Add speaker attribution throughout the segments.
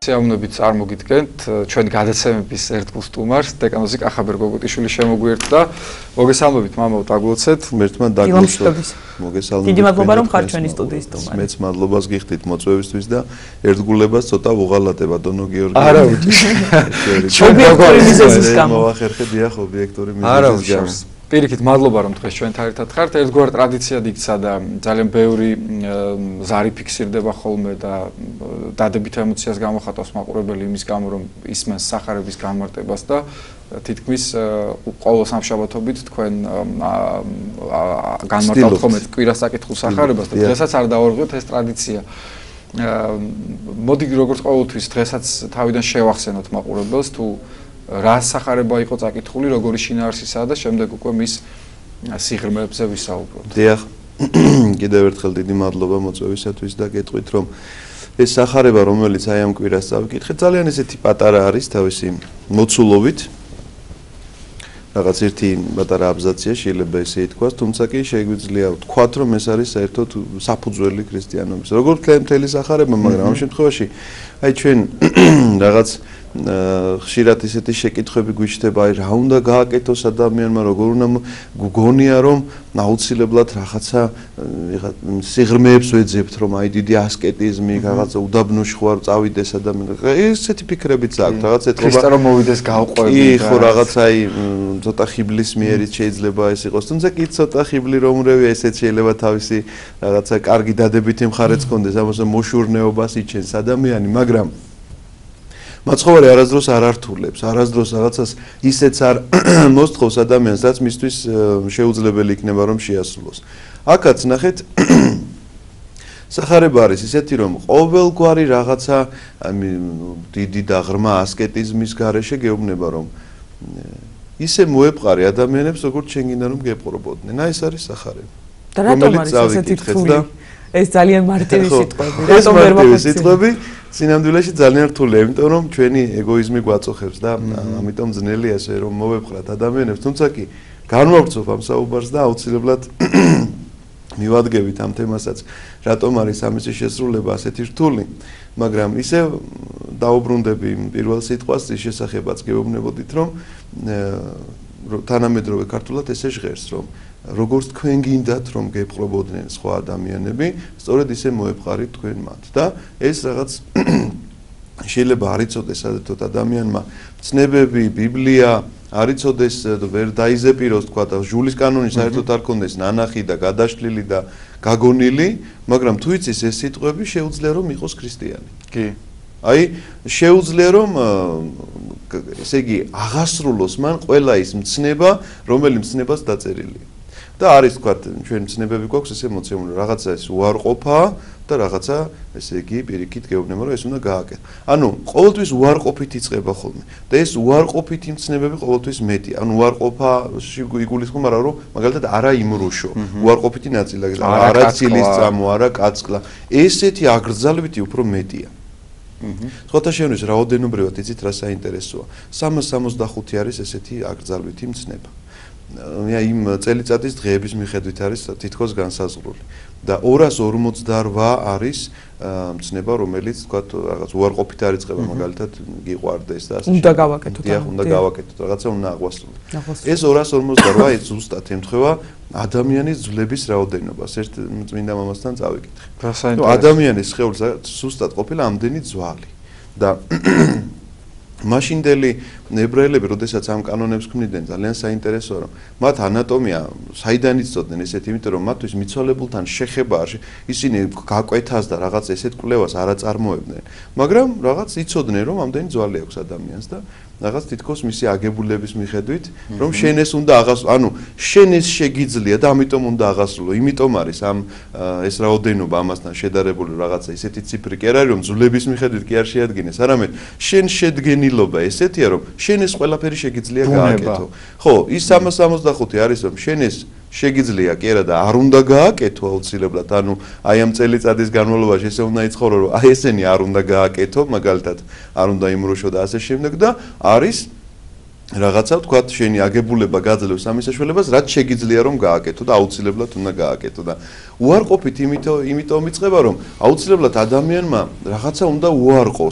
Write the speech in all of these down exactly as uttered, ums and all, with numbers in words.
Speaker 1: Სიამოვნებით წარმოგიდგენთ ჩვენ გადაცემების ერთ სტუმარს დეკანოზი კახაბერ გოგუტიშვილი შემოგვიერთდა. მოგესალმებით მამაო დაგლოცეთ.
Speaker 2: მერთმა დაგლოცეთ. მოგესალმებით.
Speaker 3: დიდი მადლობა რომ ხარ ჩვენი სტუდიის სტუმარი.
Speaker 2: მეც მადლობას გიხდით მოწვევისთვის და ერთგულებას ცოტა ვუღალატე ბატონო გიორგი.
Speaker 1: არა უჭირს.
Speaker 3: ობიექტური მიზეზის გამო.
Speaker 2: მოახერხე დიახ ობიექტური
Speaker 1: არა
Speaker 2: მიზეზის გამო.
Speaker 1: უჭირს. პირიქით მადლობა რომ დღეს ჩვენთან ერთად ხართ. ერთგვარ ტრადიციად იქცა და ძალიან ბევრი ზარი ფიქსირდება ხოლმე და დადებით ემოციას გამოხატავს მაყურებელი იმის გამო რომ ისმენს სახარების განმარტებას და თითქმის ყოველ სამშაბათობით თქვენ განმარტავთ ხოლმე კვირას საკითხულ სახარებას და დღესაც არ დავარღვიოთ ეს ტრადიცია. მოდი როგორც ყოველთვის დღესაც თავიდან შევახსენოთ მაყურებელს თუ რა სახარება იყო წაკითხული, როგორი შინაარსისაა და შემდეგ უკვე მის სიღრმეებზე ვისაუბროთ.
Speaker 2: დიახ. კიდევ ერთხელ დიდი მადლობა მოწვევისათვის და გეტყვით რომ ეს სახარება რომელიც აი ამ კვირას წავიკითხეთ ძალიან ესეთი პატარა არის თავისი მოცულობით. რაღაც ერთი პატარა აბზაცია შეიძლება ესე ითქვას, თუმცა კი შეგვიძლია ვთქვათ რომ ეს არის საერთოდ საფუძველი ქრისტიანობის. როგორ ვთქვა მთელი სახარება, მაგრამ ამ შემთხვევაში აი ჩვენ რაღაც ხშირად ისეთი შეკითხვები გვიჩნდება, აი რა უნდა გააკეთოს ადამიანმა, როგორ უნდა გგონია რომ აუცილებლად რაღაცა სიღრმეებს ვეძებთ, რომ აი დიდი ასკეტიზმი, რაღაცა უდაბნოში ხوار წავიდეს ადამიანი. ესეთი ფიქრებიც აქვს, რაღაც ეთქობა.
Speaker 1: ქრისტე რომ მოვიდეს გავყვები.
Speaker 2: კი, ხო რაღაცა აი ცოტა ხიბლის მიერით შეიძლება ეს იყოს, თუმცა კი ცოტა ხიბლი რომრევია, ესეც შეიძლება თავისი რაღაცა კარგი დადებითი მხარეც ჰქონდეს, ამასო მოშურნეობას იჩენს ადამიანი, მაგრამ მაცხოვარი არასდროს არ ართულებს, არასდროს რაღაცას ისეც არ მოსთხოვს ადამიანს, რაც მისთვის შეუძლებელი იქნება რომ შეასრულოს. აქაც ნახეთ სახარება არის ისეთი რომ ყოველგვარი რაღაცა დიდი და ღრმა ასკეტიზმის გარეშე გეუბნება რომ ისე მოეპყარი ადამიანებს როგორც შენ გინდა რომ გეპყრობოდნენ. აი ეს არის სახარება.
Speaker 3: და რატომ არის ესეთი რთული? ეს ძალიან მარტივი სიტყვები.
Speaker 2: რატომ ვერ მოგწევს სიტყვები? სინამდვილეში ძალიან რთულია, იმიტომ რომ ჩვენი ეგოიზმი გვაწოხებს და ამიტომ ძნელია ესე რომ მოვეპყრათ ადამიანებს, თუმცა კი განვავრცობ ამ საუბარს და აუცილებლად მივადგებით ამ თემასაც, რატომ არის ამისი შესრულება ასეთი რთული, მაგრამ ისე დაუბრუნდები პირველ სიტყვას ის შესახებაც გეუბნებოდით, რომ თანამედროვე ქართულად ესე ჟღერს, რომ როგორც თქვენ გინდათ რომ გეპყრობოდნენ სხვა ადამიანები, სწორედ ისე მოეპყარით თქვენ მათ და ეს რაღაც შეიძლება არ იცოდეს საერთოდ ადამიანმა ცნებები, ბიბლია არ იცოდეს, ვერ დაიზეპიროს თქვა და ჟულის კანონი საერთოდ არ ქონდეს ნანახი და გადაშლილი და გაგონილი, მაგრამ თუ იცის ეს სიტყვები შეუძლია რომ იყოს ქრისტიანი.
Speaker 1: კი.
Speaker 2: აი შეუძლია რომ ესე იგი აღასრულოს მან ყველა ის მცნება, რომელიც მცნებას დაწერილია. და არის თქვა ჩვენ მცნებები გვაქვს ესე მოცემული რაღაცა ეს უარყოფა და რაღაცა ესე იგი პირიქით გეუბნება რომ ეს უნდა გააკეთო. ანუ ყოველთვის უარყოფით იწყება ხოლმე და ეს უარყოფითი მცნებები ყოველთვის მეტია. ანუ უარყოფაში იგულისხმება რომ მაგალითად არა იმრუშო, უარყოფითი ნაწილი, არა ცილის წამო, არა კაცკლა. ესეთი აგრძალებითი უფრო მეტია. სხვათა შორის რაოდენობრივად იცით რა საინტერესოა. სამას სამოცდახუთი არის ესეთი აგრძალებითი მცნება. იმ წელიწადის დღეების მიხედვით არის თითქოს განსაზღვრული და ორას ორმოცდაორვა არის მცნება რომელიც თქვათ რაღაც უარყოფით არ იწყება მაგალითად გიყვარდეს და ასე
Speaker 3: უნდა გავაკეთოთ
Speaker 2: დიახ უნდა გავაკეთოთ რაღაცა უნდა აღვასრულოთ ეს ორას ორმოცდაორვა ეს ზუსტად ემთხვევა ადამიანის ძვლების რაოდენობას ერთ წმინდა მამასთან წავიკითხე
Speaker 1: ნუ
Speaker 2: ადამიანის სხეულს ზუსტად ყოფილა ამდენი ძვალი და მაშინდელი ებრაელები, როდესაც ამ კანონებს ქმნიდნენ, ძალიან საინტერესოა, რომ მათ ანატომია საიდან იცოდნენ ესეთ, იმიტომ რომ მათთვის მიცვალებულთან შეხება ისინი გაკვეთას და რაღაც ესეთ კვლევას არ აწარმოებდნენ, მაგრამ რაღაც იცოდნენ, რომ ამდენი ძვალი აქვს ადამიანს და რაღაც თითქოს მისი აგებულების მიხედვით, რომ შენ ეს უნდა აღასრულო, ანუ შენ ეს შეგიძლია და ამიტომ უნდა აღასრულო, იმიტომ არის ამ ეს რაოდენობა ამასთან შედარებული რაღაცა ისეთი ციფრი კი არ არის, რომ ძვლების მიხედვით კი არ შეადგენეს, არამედ შენ შედგენილობა ესეთია, რომ შენ ეს ყველაფერი შეგიძლია გააკეთო. ხო, ის სამას სამოცდახუთი არის, რომ შენ ეს შეგიძლია კი არა და არ უნდა გააკეთო აუცილებლად, ანუ აი ამ წელიწადის განმავლობაში ესე უნდა იცხოვრო, რომ აი ესენი არ უნდა გააკეთო, მაგალითად, არ უნდა იმრუშო და ასე შემდეგ და არის რაღაცა თქვათ შენი აგებულება გაძლევს ამის საშუალებას, რაც შეგიძლია რომ გააკეთო და აუცილებლად უნდა გააკეთო და უარყოფით იმიტომ იმიტომ იწყება რომ აუცილებლად ადამიანმა რაღაცა უნდა უარყოს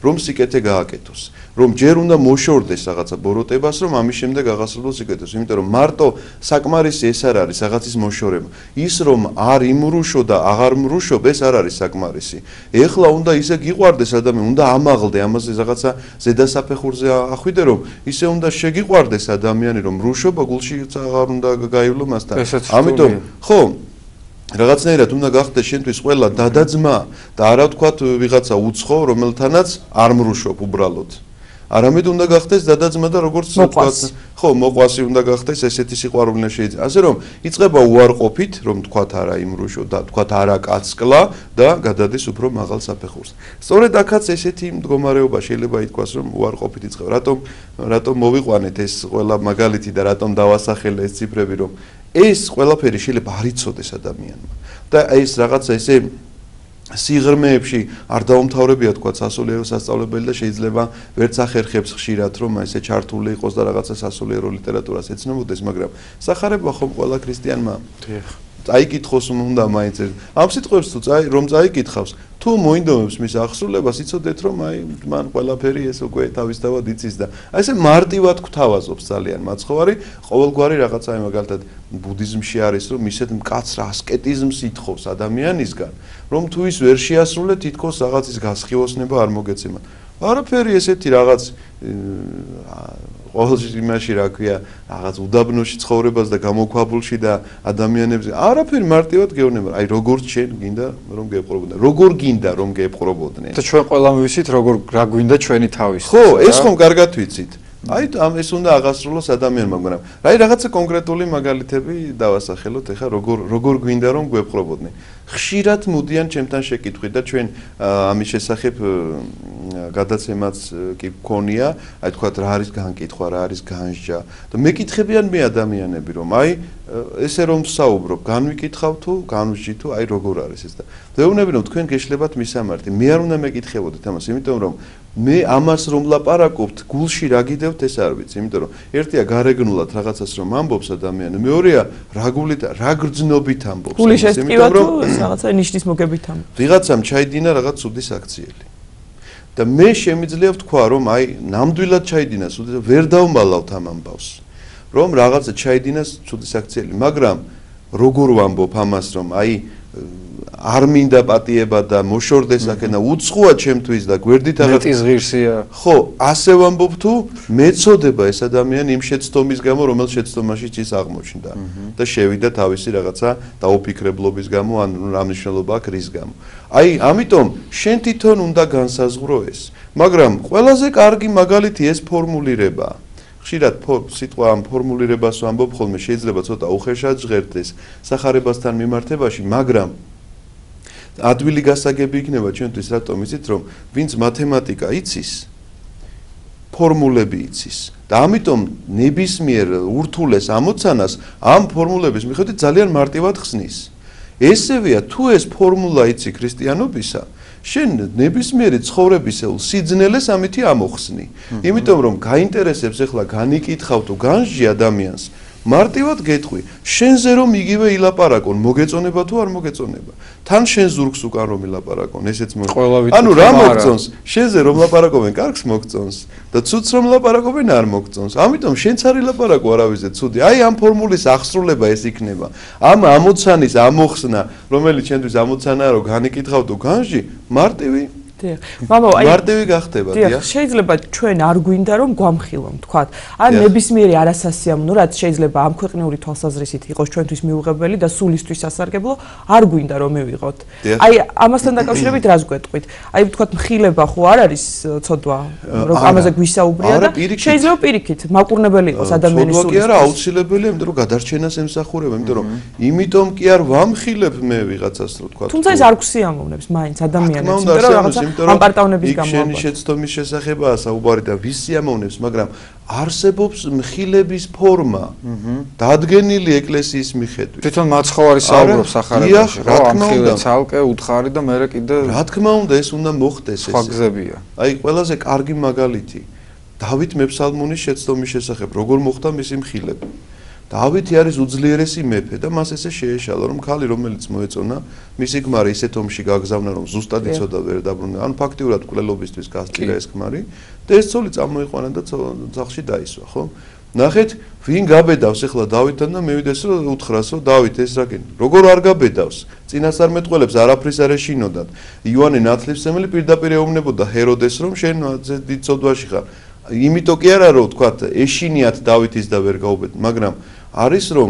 Speaker 2: რომ სიკეთე გააკეთოს. რომ ჯერ უნდა მოშორდეს რაღაცა ბოროტებას, რომ ამის შემდეგ აღასრულოს სიკეთეს, იმიტომ რომ მარტო საკმარისი ეს არ არის რაღაცის მოშორება. ის რომ არ იმრუშო და აღარ მრუშობ, ეს არ არის საკმარისი. ეხლა უნდა ისე გიყვარდეს ადამიანი, უნდა ამაღლდე, ამაზე რაღაცა ზედასაფეხურზე ახვიდე, რომ ისე უნდა შეგიყვარდეს ადამიანი, რომ მრუშობა გულში აღარ უნდა გაივლო მასთან. ამიტომ ხო რაღაცნაირად უნდა გახდეს შენთვის ყველა დადაძმა და არა ვთქვათ ვიღაცა უცხო, რომელთანაც არ მრუშობ უბრალოდ. არამედ უნდა გახდეს დადაძმა და როგორც ვთქვათ, ხო, მოყვასი უნდა გახდეს, ესეთი სიყვარული შეიძლება. ასე რომ იწყება უარყოფით, რომ ვთქვათ არა იმრუშო და ვთქვათ არა კაცკლა და გადადის უფრო მაღალ საფეხურს. სწორედ აქაც ესეთი მდგომარეობა შეიძლება ითქვას, რომ უარყოფით იწყება. რატომ რატომ მოვიყვანეთ ეს ყველა მაგალითი და რატომ დავასახელე ეს ციფრები, რომ ეს ყველაფერი შეიძლება არ იცოდეს ადამიანმა. და ეს რაღაცა ესე სიღრმეებში არ დაუმთავრებია თქვა სასულიერო სასწავლებელი და შეიძლება ვერც ახერხებს ხშირად რომ ესე ჩართული იყოს და რაღაცა სასულიერო ლიტერატურას ეცნობოდეს, მაგრამ სახარება ხომ ყველა ქრისტიანმა წაიკითხოს უნდა მაინც ამ სიტყვებს თუ წაი რომ წაიკითხავს თუ მოინდომებს მის აღსრულებას იცოდეთ რომ აი მან ყველაფერი ეს უკვე თავისთავად იცის და აი ესე მარტივად გვთავაზობს ძალიან მაცხოვარი ყოველგვარი რაღაცა აი მაგალითად ბუდიზმში არის რომ ისეთ მკაცრ ასკეტიზმს ითხოვს ადამიანისგან რომ თუ ის ვერ შეასრულე თითქოს რაღაცის გასხივოსნება არ მოგეცემა არაფერი ესეთი რაღაც ყოველში იმაში რა ქვია რაღაც უდაბნოში ცხოვრებას და გამოქვაბულში და ადამიანებზე არაფერი მარტივად გეუბნება აი როგორ შენ გინდა რომ გეპყრობოდნენ როგორ გინდა რომ გეპყრობოდნენ
Speaker 1: და ჩვენ ყველამ ვიცით როგორ რა გვინდა ჩვენი თავის
Speaker 2: ხო ეს ხომ კარგად ვიცით აი ამ ეს უნდა აღასრულოს ადამიანმა მაგრამ აი რაღაცა კონკრეტული მაგალითები დავასახელოთ ეხლა როგორ როგორ გვინდა რომ გვეპყრობოდნენ ხშირად მოდიან ჩემთან შეკითხვით და ჩვენ ამის შესახებ გადაცემაც კი გქონია, აი თქვა რა არის განკითხვა, რა არის განსჯა და მეკითხებიან მე ადამიანები რომ აი ესე რომ საუბრობ, განვიკითხავ თუ განვსჯი თუ აი როგორ არის ეს და ვეუბნები რომ თქვენ გეშლებათ მისამართი, მე არ უნდა მეკითხებოდეთ ამას, იმიტომ რომ მე ამას რომ ლაპარაკობთ, გულში რა გიდევთ ეს არ ვიცი, იმიტომ რომ ერთია გარეგნულად რაღაცას რომ ამბობს ადამიანი, მეორეა რა გულით, რა გრძნობით ამბობს,
Speaker 3: იმიტომ რომ რაღაცა ნიშნის მოგებით ამბობს.
Speaker 2: ვიღაცამ ჩაიდინა რაღაც ცუდი საქციელი. და მე შემიძლია ვთქვა რომ აი ნამდვილად ჩაიდინას უდედა ვერ დავმალავთ ამ ამბავს რომ რაღაცა ჩაიდინას ცუდი საქციელი მაგრამ როგორ ვამბობ ამას რომ აი არ მინდა პატიება და მოშორდეს აქენა უცხოა ჩემთვის და გვერდით აღარ
Speaker 1: მეტის ღირსია
Speaker 2: ხო ასე ვამბობ თუ მეწოდება ეს ადამიანი იმ შეცდომის გამო რომელ შეცდომაშიც ის აღმოჩნდა და შევიდა თავისი რაღაცა დაუფიქრებლობის გამო ან რა მნიშვნელობა აქვს რის გამო აი ამიტომ შენ თვითონ უნდა განსაზღვრო ეს მაგრამ ყველაზე კარგი მაგალითი ეს ფორმულირება ხშირად სიტყვა ამ ფორმულირებას ვამბობ ხოლმე შეიძლება ცოტა უხეშად ჟღერდეს სახარებასთან მიმართებაში მაგრამ ადვილი გასაგები იქნება ჩვენთვის რატომ იცით რომ ვინც მათემატიკა იცის ფორმულები იცის და ამიტომ ნებისმიერ ურთულეს ამოცანას ამ ფორმულების მიხედვით ძალიან მარტივად ხსნის ესევეა თუ ეს ფორმულა იცი ქრისტიანობისა შენ ნებისმიერი ცხოვრებისეულ სიძნელეს ამითი ამოხსნი იმიტომ რომ გაინტერესებს ახლა განიკითხავ თუ განსჯი ადამიანს მარტივად გეტყვი შენზე რომ იგივე ილაპარაკონ მოგეწონება თუ არ მოგეწონება თან შენ ზურგს უკან რომ ილაპარაკონ ესეც მოგწონს ანუ რა მოგწონს შენზე რომ ლაპარაკობენ კარგს მოგწონს და ცუდს რომ ლაპარაკობენ არ მოგწონს ამიტომ შენც არ ილაპარაკო არავისზე ცუდი აი ამ ფორმულის აღსრულება ეს იქნება ამ ამოცანის ამოხსნა რომელიც შენთვის ამოცანაა რომ განიკითხავ თუ განსჯი მარტივი
Speaker 3: დიახ. მამაო, აი
Speaker 2: მარტივი გახდება, დიახ.
Speaker 3: შეიძლება ჩვენ არ გვინდა რომ გვამხილონ, თქვათ. ან ნებისმიერი არასასიამოვნო, რაც შეიძლება ამ ქვეყნიური თვალსაზრისით იყოს ჩვენთვის მიუღებელი და სულისთვის სასარგებლო, არ გვინდა რომ მივიღოთ. აი ამასთან დაკავშირებით რას გვეტყვით? აი თქვათ მხილება ხო არ არის ცოდვა, რომ ამაზე გვისაუბრია და შეიძლება პირიქით მაყურნებელი იყოს ადამიანის სულისთვის.
Speaker 2: ცოდვა კი არა აუცილებელია, იმიტომ რომ გადარჩენას ემსახურება, იმიტომ რომ იმიტომ კი არ ვამხილებ მე ვიღაცას რო თქვათ.
Speaker 3: თუმცა ეს არ გვსიამოვნებს მაინც ადამიანებს, იმიტომ რომ რაღაცა ამ პარტავნების გამო
Speaker 2: შენი შეცდომის შესახებაა საუბარი და ვის სიამოვნებს, მაგრამ არსებობს მხილების ფორმა. დადგენილი ეკლესიის მიხედვით.
Speaker 1: თვითონ მაცხოვარი საუბრობს სახარებაში, რა თქმა უნდა, ცალკე უთხარი და მერე კიდე
Speaker 2: რა თქმა უნდა ეს უნდა მოხდეს ეს.
Speaker 1: სხვა გზებია.
Speaker 2: აი ყველაზე კარგი მაგალითი დავით მეფსალმონის შეცდომის შესახებ, როგორ მოხდა მისი მხილება. დავითი არის უძლიერესი მეფე და მას ესე შეეშალა რომ ქალი რომელიც მოეწონა მისი ქმარი ისეთ ომში გაგზავნა რომ ზუსტად იცოდა ვერ დაბრუნდა ანუ ფაქტიურად კვლელობისთვის გასწირა ეს ქმარი და ეს ცოლი წამოიყვანა და ძაღლში დაისვა ხო ნახეთ ვინ გაბედავს ახლა დავითთან და მივიდეს რომ უთხრას რომ დავით ეს რაკენ როგორ არ გაბედავს წინასწარმეტყველებს არაფრის არ ეშინოდათ იოანე ნათლისმცემელი პირდაპირ ეუბნებოდა ჰეროდეს რომ შენ დიდ ცოდვაში ხარ იმიტომ კი არა რომ თქვა ეშინიათ დავითის და ვერ გაუბედ მაგრამ არის რომ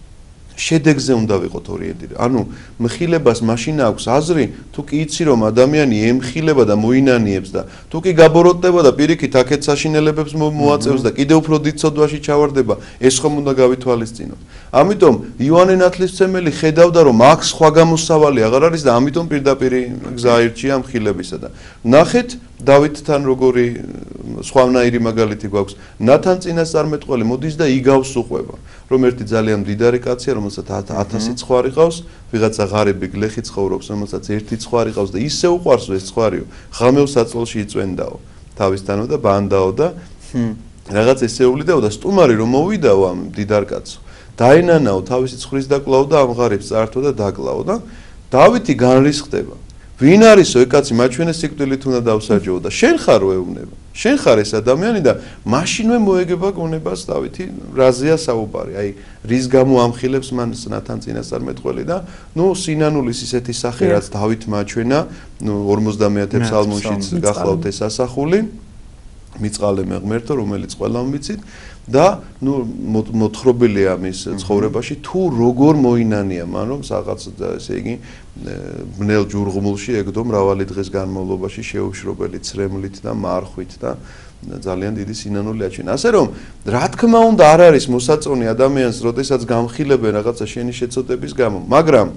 Speaker 2: შედეგზე უნდა ვიყოთ ორიენტირებული. ანუ მხილებას მაშინ აქვს აზრი, თუ კი იცი რომ ადამიანი ემხილება და მოინანიებს და თუ კი გაბოროტდება და პირიქით აქეთ საშინელებებს მოაწევს და კიდევ უფრო დიდ ცოდვაში ჩავარდება, ეს ხომ უნდა გავითვალისწინოთ. ამიტომ იოანე ნათლისმცემელი ხედავდა რომ აქ სხვა გამოსავალი აღარ არის და ამიტომ პირდაპირ გზა აირჩია მხილებისა და ნახეთ დავითთან როგორი სხვანაირი მაგალითი გვაქვს. ნათან წინასწარმეტყველი მოდის და იგავს უყვება. რომ ერთი ძალიან მდიდარი კაცია, რომელსაც ათასი ცხვარი ყავს, ვიღაცა ღარიბი გლეხი ცხოვრობს, რომელსაც ერთი ცხვარი ყავს და ისე უყვარს ეს ცხვარიო, ღამევ საწოლში იწვენდაო, თავისთანო და ბანდაო და რაღაც ესეულიდაო და სტუმარი რომ მოვიდაო ამ მდიდარ კაცო. დაენანაო თავისი ცხრის დაკლაო და ამ ღარიბს წართო და დაკლაო და დავითი განრისხდება. ვინ არისო ეკაცი მაჩვენე სიკვდილით უნდა დავსაჯოო და შენ ხარ ეუბნება. შენ ხარ ეს ადამიანი და მაშინვე მოეგება გონებას დავითი რაზეა საუბარი. აი რის გამო ამხილებს მან ნათან წინასწარმეტყველი და ნუ სინანულის ისეთი სახე რაც დავით მაჩვენა, ნუ ორმოცდამეათე ფსალმუნშიც გახლავთ ეს ასახული. მიწყალე მე ღმერთო რომელიც ყველა მიცით და ნუ მოთხრობილია მის ცხოვრებაში თუ როგორ მოინანია მან რომ რაღაც ესე იგი ბნელ ჯურღმულში ეგდო მრავალი დღის განმავლობაში შეუშრობელი ცრემლით და მარხვით და ძალიან დიდი სინანული აჩვენა. ასე რომ რა თქმა უნდა არ არის მოსაწონი ადამიანს როდესაც გამხილებენ რაღაცა შენი შეწოდების გამო, მაგრამ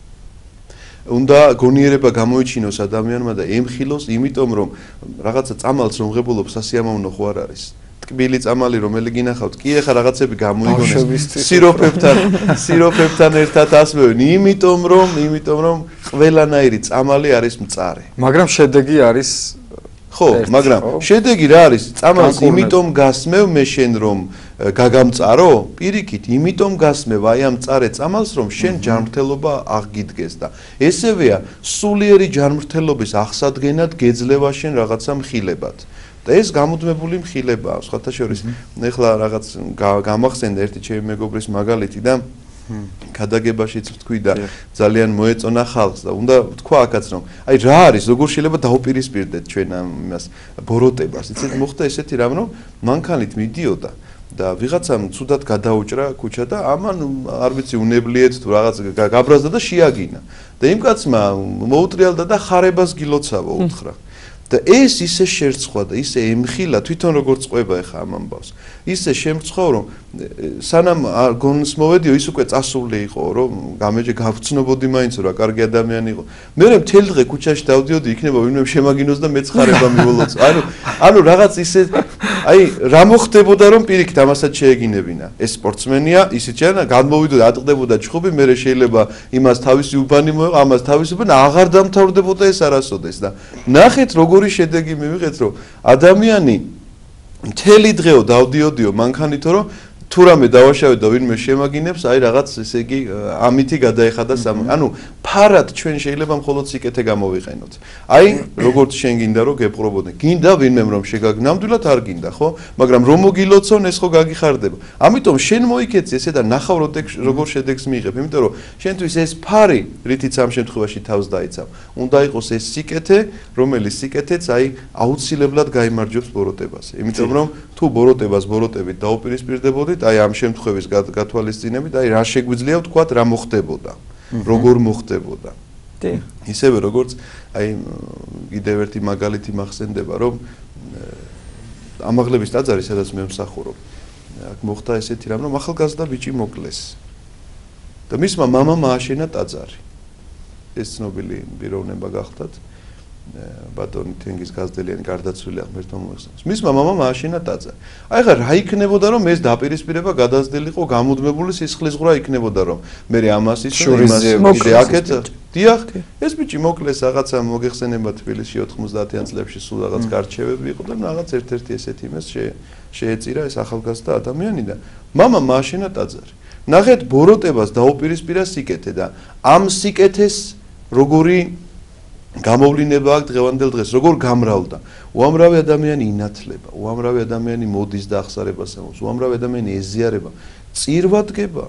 Speaker 2: უნდა გონიერება გამოიჩინოს ადამიანმა და ემხილოს, იმიტომ რომ რაღაცა წამალს რომ ღებულობს სასიამოვნო ხო არ არის. ტკბილი წამალი რომელი გინახავთ, კი ეხა რაღაცები გამოიგონეს სიროფებთან, სიროფებთან ერთად ასმევენ, იმიტომ რომ, იმიტომ რომ ყველანაირი წამალი არის მწარე.
Speaker 1: მაგრამ შედეგი არის
Speaker 2: ხო, მაგრამ შედეგი რა არის? წამალს იმიტომ გასმევ მე შენ რომ გაგამწარო? პირიქით, იმიტომ გასმევ აი ამ მწარე წამალს რომ შენ ჯანმრთელობა აღგიდგეს და ესევეა სულიერი ჯანმრთელობის აღსადგენად გეძლევა შენ რაღაცა მხილებად. და ეს გამუდმებული მხილებაა, სხვათა შორის. ეხლა რაღაც გამახსენდა ერთი ჩემი მეგობრის მაგალითი და გადაგებაშიც ვთქვი და ძალიან მოეწონა ხალხს და უნდა ვთქვა აქაც რომ აი რა არის როგორ შეიძლება დაუპირისპირდეთ ჩვენ ამ იმას ბოროტებას იცით მოხდა ესეთი რამ რომ მანქანით მიდიოდა და ვიღაცამ ცუდად გადაუჭრა ქუჩა და ამან არ ვიცი უნებლიეთ თუ რაღაც გაბრაზდა და შეაგინა და იმ კაცმა მოუტრიალდა და ხარებას გილოცავო უთხრა და ეს ისე შერწყვა და ისე ემხილა თვითონ როგორ წყვება ახლა ამ ამბავს ისე შემწყვა რომ სანამ გონს მოვედიო ის უკვე წასული იყო რომ გამეჯე გავცნობოდი მაინც რა კარგი ადამიანი იყო მე მე მთელ დღე ქუჩაში დავდიოდი იქნება ვინმე შემაგინოს და მეც ხარება მიველოც ანუ ანუ რაღაც ისე აი რა მოხდებოდა რომ პირიქით ამასაც შეეგინებინა ეს სპორტსმენია ისიც არა გადმოვიდოდა ატყდებოდა ჩხუბი მე შეიძლება იმას თავისი უბანი მოეყო ამას თავისი უბანი აღარ დამთავრდებოდა ეს არასოდეს და ნახეთ როგორი შედეგი მივიღეთ რომ ადამიანი მთელი დღეო დავდიოდიო მანქანითო რომ თუ რამე დავაშავე და ვინმე შემაგინებს აი რაღაც ესე იგი ამითი გადაეხადა სამ ანუ ფარად ჩვენ შეიძლება მხოლოდ სიკეთე გამოვიყენოთ აი როგორც შენ გინდა რომ გეპყრობოდნენ გინდა ვინმე რომ შეგაგნამდვილად არ გინდა ხო მაგრამ რომ მოგილოცონ ეს ხო გაგიხარდება ამიტომ შენ მოიქეცი ესე და ნახავ როგორ შედეგს მიიღებ იმიტომ რომ შენთვის ეს ფარი რითიც ამ შემთხვევაში თავს დაიცავ უნდა იყოს ეს სიკეთე რომელიც სიკეთეც აი აუცილებლად გაიმარჯვებს ბოროტებას იმიტომ რომ თუ ბოროტებას ბოროტებით დაუპირისპირდებოდით აი ამ შემთხვევის გათვალისწინებით აი რა შეგვიძლია ვთქვათ რა მოხდებოდა როგორ მოხდებოდა
Speaker 3: დიახ
Speaker 2: ისევე როგორც აი კიდევ ერთი მაგალითი მახსენდება რომ ამაღლების ტაძარი სადაც მე მსახურობ აქ მოხდა ესეთი რამ რომ ახალგაზრდა ბიჭი მოკლეს და მისმა მამამ ააშენა ტაძარი ეს ცნობილი პიროვნება გახლდათ ბატონი თენგიზ გაზდელიანი გარდაცვლილი აღმერთმა მოიხსენოს. მისმა მამამ მაშინა დაძა. აი ხა რა იქნებოდა რომ ეს დაპირისპირება გადაზრდილიყო გამუდმებული სისხლისღვრა იქნებოდა რომ მე ამას ის იმას აქეთ დიახ ეს ბიჭი მოკლეს რაღაცა მოგეხსენება თბილისში ოთხმოცდაათიან წლებში სულ რაღაც გარჩევები იყო და რაღაც ერთ-ერთი ესეთი იმას შეეწირა ეს ახალგაზრდა ადამიანი და მამა მაშინა დაძარი. ნახეთ ბოროტებას დაუპირისპირა სიკეთე და ამ სიკეთეს როგორი გამოვლინება აქვს დღევანდელ დღეს, როგორ გამრავლდა. უამრავი ადამიანი ინათლება, უამრავი ადამიანი მოდის და ახსარებას ამობს, უამრავი ადამიანი ეზიარება, წირვა დგება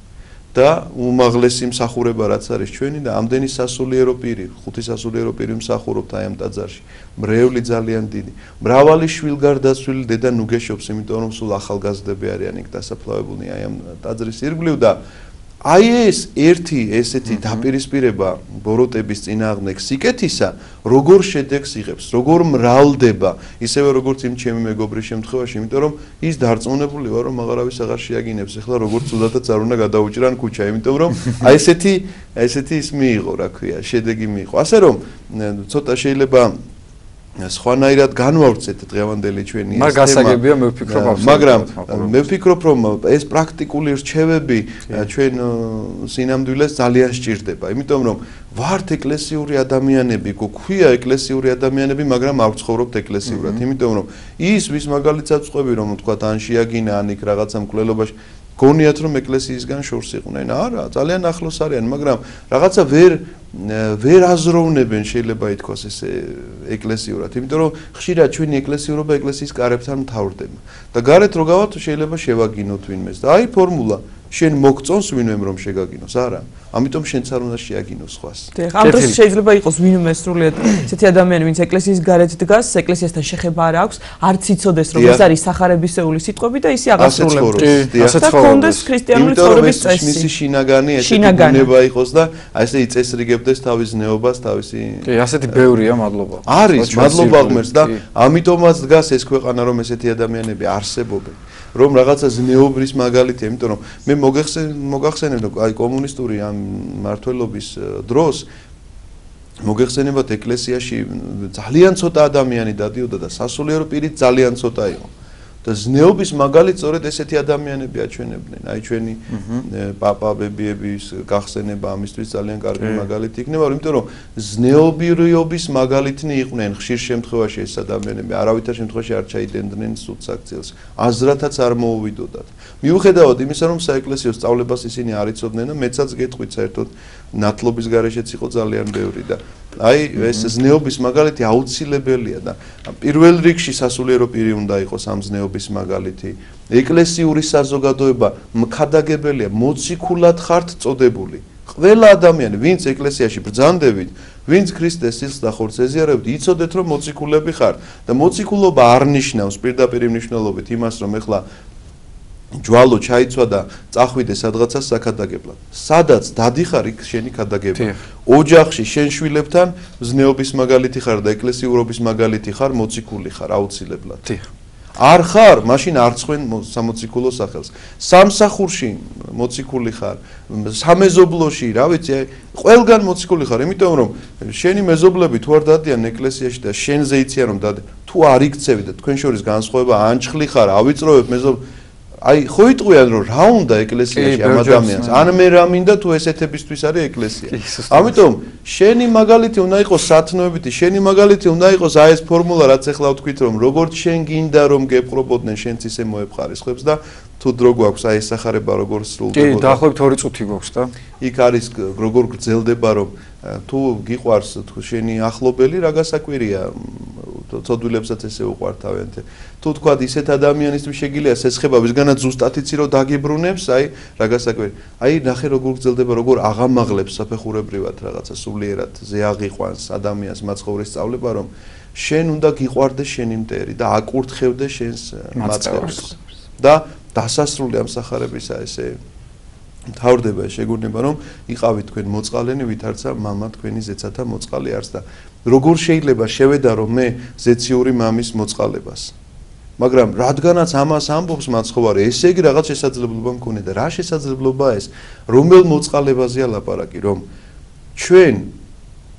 Speaker 2: და უმაღლესი მსახურება რაც არის ჩვენი და ამდენი სასულიერო პირი, ხუთი სასულიერო პირი მსახურობთ აი ამ ტაძარში. მრევლი ძალიან დიდი. მრავალი შვილგარდაცვლილი დედა ნუგეშობს, იმიტომ რომ სულ ახალგაზრდები არიან იქ დასაფლავებულნი აი ამ ტაძრის ირგვლივ და აი ეს ერთი ესეთი დაპირისპირება ბოროტების წინააღმდეგ სიკეთისა როგორ შედეგს იღებს, როგორ მრავლდება, ისევე როგორც იმ ჩემი მეგობრის შემთხვევაში, იმიტომ რომ ის დარწმუნებული ვარ რომ აღარავის აღარ შეაგინებს, ეხლა როგორ ცუდათაც არ უნდა გადაუჭრან ქუჩა, იმიტომ რომ აი ესეთი ესეთი ის მიიღო, რა ქვია, შედეგი მიიღო. ასე რომ ცოტა შეიძლება სხვანაირად განვავრცეთ დღევანდელი ჩვენი ეს თემა.
Speaker 1: მაგრამ გასაგებია მე ვფიქრობ აბსოლუტურად.
Speaker 2: მაგრამ მე ვფიქრობ რომ ეს პრაქტიკული რჩევები ჩვენ სინამდვილეს ძალიან სჭირდება, იმიტომ რომ ვართ ეკლესიური ადამიანები, გვქვია ეკლესიური ადამიანები, მაგრამ არ ვცხოვრობთ ეკლესიურად, იმიტომ რომ ის ვის მაგალითად ვწყვები რომ თქვა ან შეაგინა ან იქ რაღაცა მკვლელობაში გონიათ რომ ეკლესიისგან შორს იყვნენ. არა, ძალიან ახლოს არიან, მაგრამ რაღაცა ვერ ვერ აზროვნებენ შეიძლება ითქვას ეს ეკლესიურად, იმიტომ რომ ხშირად ჩვენი ეკლესიურობა ეკლესიის კარებთან მთავრდება. და გარეთ რო გავართ შეიძლება შევაგინოთ ვინმეს და აი ფორმულა შენ მოგწონს ვინმემ რომ შეგაგინოს, არა. ამიტომ შენც არ უნდა შეაგინოს ხვას.
Speaker 3: ამ დროს შეიძლება იყოს ვინმე სრულიად ესეთი ადამიანი, ვინც ეკლესიის გარეთ დგას, ეკლესიასთან შეხება არ აქვს, არც იცოდეს რომ ეს არის სახარებისეული სიტყვები და ისი აღასრულებს.
Speaker 2: ასე
Speaker 3: ცხოვრობს ქრისტიანული ცხოვრების წესი.
Speaker 2: მისი შინაგანი ესეთი ბუნება იყოს და აი ესე იწესრიგებდეს თავის ზნეობას, თავისი
Speaker 1: კი, ასეთი ბევრია, მადლობა.
Speaker 2: არის, მადლობა ღმერთს და ამიტომაც დგას ეს ქვეყანა რომ ესეთი ადამიანები არსებობენ. რომ რაღაცა ზნეობრის მაგალითია, იმიტომ რომ მე მოგახსენებთ აი კომუნისტური ამ მართლობის დროს მოგეხსენებათ ეკლესიაში ძალიან ცოტა ადამიანი დადიოდა და სასულიერო პირი ძალიან ცოტა იყო. და ზნეობის მაგალითად სწორედ ესეთი ადამიანები აჩვენებდნენ. აი ჩვენი პაპაბებიების გახსენება ამისთვის ძალიან კარგი მაგალითი იქნება, იმიტომ რომ ზნეობირიობის მაგალითნი იყვნენ ხშირ შემთხვევაში ეს ადამიანები, არავითარ შემთხვევაში არ ჩაიდენდნენ სუდსაქციელს. აზრათაც არ მოუვიდოდათ. მიუხედავად იმისა, რომ საეკლესიო სწავლებას ისინი არ იცოდნენ და მეცაც გეტყვით საერთოდ ნათლობის გარეშეც იყო ძალიან ბევრი და აი ეს ზნეობის მაგალითი აუცილებელია და პირველ რიგში სასულიერო პირი უნდა იყოს ამ ზნეობის მაგალითი. ეკლესიური საზოგადოება მქადაგებელია, მოციქულად ხართ წოდებული. ყველა ადამიანი, ვინც ეკლესიაში ბრძანდებით, ვინც ქრისტეს სისხლს და ხორცს ეზიარებთ, იცოდეთ რომ მოციქულები ხართ და მოციქულობა არ ნიშნავს პირდაპირ მნიშვნელობით იმას, რომ ეხლა ჯვალო ჩაიცვა და წახვიდე სადღაცა საკადაგებლად. სადაც დადიხარ იქ შენი კადაგება. ოჯახში შენ შვილებთან ზნეობის მაგალითი ხარ და ეკლესიურობის მაგალითი ხარ, მოციქული ხარ აუცილებლად. არ ხარ, მაშინ არ ცხვენ სამოციქულო სახელს. სამსახურში მოციქული ხარ, სამეზობლოში, რა ვიცი, აი, ყველგან მოციქული ხარ, იმიტომ რომ შენი მეზობლები თუ არ დადიან ეკლესიაში და შენზე იციან რომ დადიან, თუ არ იქცევი და თქვენ შორის განსხვავება ანჩხლი ხარ, ავიწროვებ მეზობლებს აი ხო იტყვიან რომ რა უნდა ეკლესიაში ამ ადამიანს ან მე რა მინდა თუ ესეთებისთვის არის ეკლესია. ამიტომ შენი მაგალითი უნდა იყოს სათნოებითი, შენი მაგალითი უნდა იყოს აი ეს ფორმულა რაც ახლა ვთქვით რომ როგორც შენ გინდა რომ გეპყრობოდნენ შენც ისე მოეპყარისხებს და თუ დრო გვაქვს აი ეს სახარება როგორ სრულდება.
Speaker 1: კი, დაახლოებით ორი წუთი გვაქვს და
Speaker 2: იქ არის როგორ გრძელდება რომ თუ გიყვარს თუ შენი ახლობელი რა გასაკვირია ცოდვილებსაც ესე უყვართავენ. თუ თქვა ისეთ ადამიანისთვის შეგიძლია სესხება ვისგანაც ზუსტად იცი რომ დაგიბრუნებს, აი რა გასაკვირი. აი ნახე როგორ გრძელდება, როგორ აღამაღლებს საფეხურებრივად რაღაცა სულიერად ზეაღიყვანს ადამიანს მაცხოვრის სწავლება, რომ შენ უნდა გიყვარდეს შენი მტერი და აკურთხევდეს შენს მაწყებს. და დასასრული ამ სახარებისა ესე მთავრდება შეგურნება რომ იყავით თქვენ მოწყალენი ვითარცა მამა თქვენი ზეცათა მოწყალი არს და როგორ შეიძლება შევედა რომ მე ზეციური მამის მოწყალებას მაგრამ რადგანაც ამას ამბობს მაცხოვარი ესე იგი რაღაც შესაძლებლობა მქონია და რა შესაძლებლობაა ეს რომელ მოწყალებაზეა ლაპარაკი რომ ჩვენ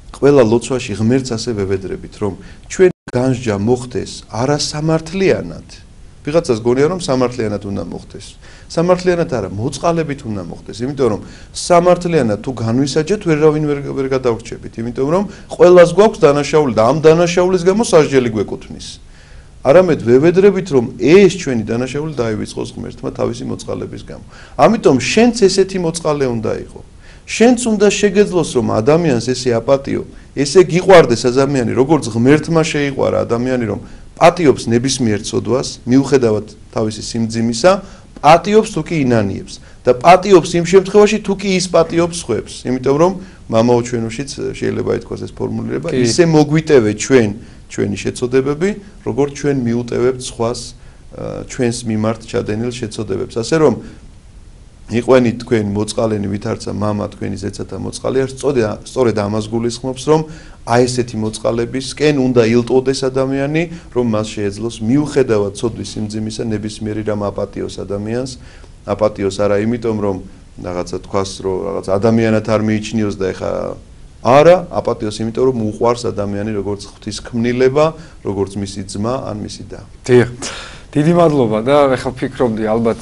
Speaker 2: ყველა ლოცვაში ღმერთს ასე ვევედრებით, რომ ჩვენ განსჯა მოხდეს არასამართლიანად. ვიღაცას გონია რომ სამართლიანად უნდა მოხდეს. სამართლიანად არა, მოწყალებით უნდა მოხდეს, იმიტომ რომ სამართლიანად თუ განვისაჯეთ, ვერავინ ვერ გადავრჩებით, იმიტომ რომ ყველას გვაქვს დანაშაული და ამ დანაშაულის გამო სასჯელი გვეკუთვნის. არამედ ვევედრებით რომ ეს ჩვენი დანაშაული დაივიწყოს ღმერთმა თავისი მოწყალების გამო. ამიტომ შენც ესეთი მოწყალე უნდა იყო. შენც უნდა შეგეძლოს რომ ადამიანს ესე აპატიო, ესე გიყვარდეს ადამიანი, როგორც ღმერთმა შეიყვარა ადამიანი, რომ პატიობს ნებისმიერ ცოდვას, მიუხედავად თავისი სიმძიმისა, პატიობს თუ კი ინანიებს და პატიობს იმ შემთხვევაში თუ კი ის პატიობს სხვებს, იმიტომ რომ მამაო ჩვენოშიც შეიძლება ითქვას ეს ფორმულირება, ისე მოგვიტევე ჩვენ ჩვენი შეცოდებები, როგორც ჩვენ მიუტევებთ სხვას ჩვენს მიმართ ჩადენილ შეცოდებებს. ასე რომ იყვენით თქვენ მოწყალენი ვითარცა მამა თქვენი ზეცათა მოწყალე არ სწორედ ამას გულისხმობს რომ აი ესეთი მოწყალებისკენ უნდა ილტოდეს ადამიანი რომ მას შეეძლოს მიუხედავად ცოდვის სიმძიმისა ნებისმიერი რამ აპატიოს ადამიანს აპატიოს არა იმიტომ რომ რაღაცა თქვას რომ რაღაც ადამიანად არ მიიჩნიოს და ეხა არა აპატიოს იმიტომ რომ უყვარს ადამიანი როგორც ღვთისქმნილება როგორც მისი ძმა ან მისი და
Speaker 1: დიახ დიდი მადლობა და ეხლა ვფიქრობდი ალბათ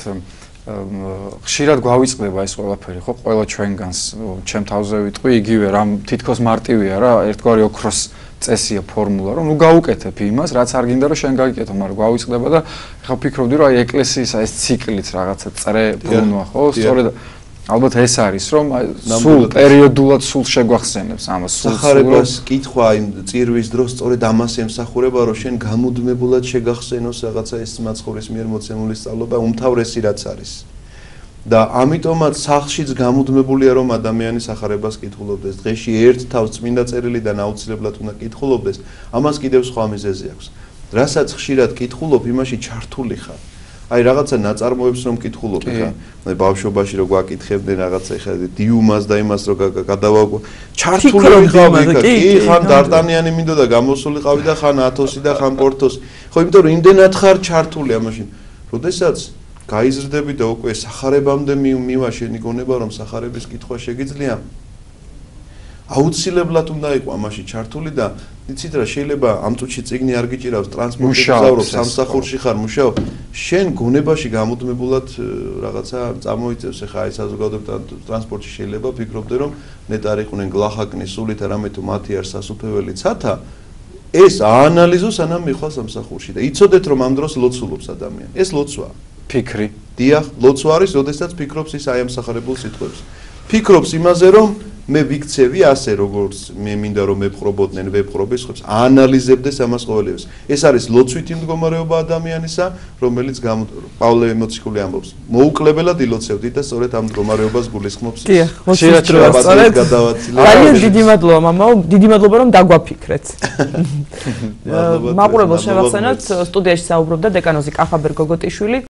Speaker 1: ხშირად გვავიწყდება ეს ყველაფერი, ხო, ყველა ჩვენგანს, ჩემ თავზე ვიტყვი, იგივე რამ თითქოს მარტივია რა, ერთგვარი ოქროს წესია ფორმულა, რომ ნუ გაუკეთებ იმას, რაც არ გინდა რომ შენ გაიკეთო, მაგრამ გვავიწყდება და ხა ვფიქრობდი რომ აი ეკლესიისა ეს ციკლიც რაღაცა წრე ბრუნვა, ხო, სწორედ ალბათ ეს არის, რომ სულ პერიოდულად სულ შეგვახსენებს ამას, სულ
Speaker 2: სახარებას კითხვა იმ წირვის დროს სწორედ ამას ემსახურება, რომ შენ გამუდმებულად შეგახსენოს რაღაცა ეს მაცხოვრის მიერ მოცემული სწავლობა, უმთავრესი რაც არის. და ამიტომაც სახლშიც გამუდმებულია, რომ ადამიანი სახარებას კითხულობდეს. დღეში ერთ თავს წმინდა წერილიდან აუცილებლად უნდა კითხულობდეს, ამას კიდევ სხვა მიზეზი აქვს. რასაც ხშირად კითხულობ, იმაში ჩართული ხარ. აი რაღაცა ნაწარმოებს რომ კითხულობ ხა. აი ბავშვობაში რო გვაკითხებდნენ რაღაცა ხა დიუმას და იმას რო გადავაგო. ჩართული ვიყავი ხა. კი, ხან დარტანიანი მინდოდა გამოსულიყავი და ხან ათოსი და ხან პორტოსი. ხო, იმიტომ რომ იმდენად ხარ ჩართული ამაში. როდესაც გაიზრდები და უკვე სახარებამდე მივა შენი გონება რომ სახარების კითხვა შეგიძლია. აუცილებლად უნდა იყო ამაში ჩართული და იცით რა შეიძლება ამ წუთში წიგნი არ გიჭირავს ტრანსპორტში გზავრობ სამსახურში ხარ მუშაობ შენ გონებაში გამუდმებულად რაღაცა წამოიწევს ახლა აი საზოგადოებრივ ტრანსპორტში შეიძლება ფიქრობდე რომ ნეტარიყვნენ გლახაკნის სულით არამედ თუ მათი არ სასუფეველი ცათა ეს აანალიზო სანამ მიხვალ სამსახურში და იცოდეთ რომ ამ დროს ლოცულობს ადამიანი ეს ლოცვაა
Speaker 1: ფიქრი
Speaker 2: დიახ ლოცვა არის როდესაც ფიქრობს ის აი ამ სახარებულ სიტყვებს ფიქრობს იმაზე რომ მე ვიქცევი ასე როგორც მე მინდა რომ მეპყრობოდნენ ვეპყრობეს ხებს აანალიზებდეს ამას ყოველივეს ეს არის ლოცვითი მდგომარეობა ადამიანისა რომელიც პავლე მოციქული ამბობს მოუკლებელად ილოცევდით და სწორედ ამ მდგომარეობას გულისხმობს
Speaker 3: ძალიან დიდი მადლობა მამაო დიდი მადლობა რომ დაგვაფიქრეთ მაყურებელს შევახსენოთ სტუდიაში საუბრობდა დეკანოზი კახაბერ გოგოტიშვილი